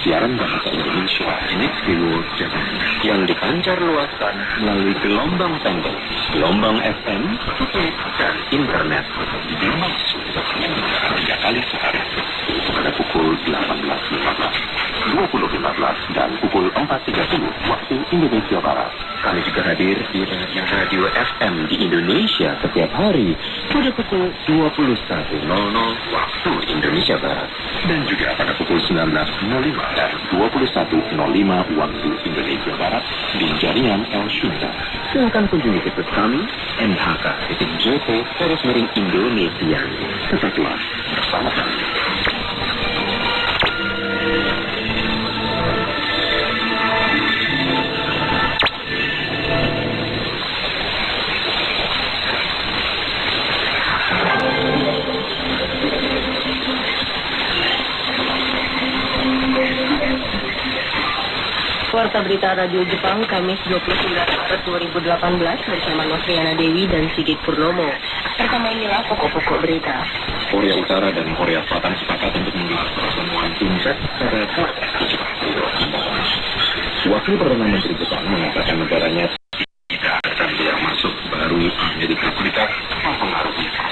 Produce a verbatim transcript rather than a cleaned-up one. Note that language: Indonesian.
siaran bahasa Indonesia N H K World Japan yang dipancar luaskan melalui gelombang pendek, gelombang F M, dan internet. Bermaksud tiga kali sehari pada pukul delapan belas lima belas, dua puluh lima belas, dan pukul empat tiga puluh waktu Indonesia Barat. Kami juga hadir di radio F M di Indonesia setiap hari pada pukul dua puluh satu nol nol waktu Indonesia Barat dan juga pada pukul sembilan belas nol lima dan dua puluh satu nol lima waktu Indonesia Barat di jaringan El Shunta. Silakan kunjungi situs kami m h k titik j p garis miring Indonesia. Tetaplah bersama kami. Warta Berita Radio Jepang, Kamis dua puluh sembilan Maret dua ribu delapan belas bersama Nostriana Dewi dan Sigit Purnomo. Pertama inilah pokok-pokok berita. Korea Utara dan Korea Selatan sepakat untuk menggelar pertemuan tingkat pada Jepang. Wakil Perdana Menteri Jepang mengatakan negaranya tidak akan biaya masuk baru Amerika Serikat mempengaruhi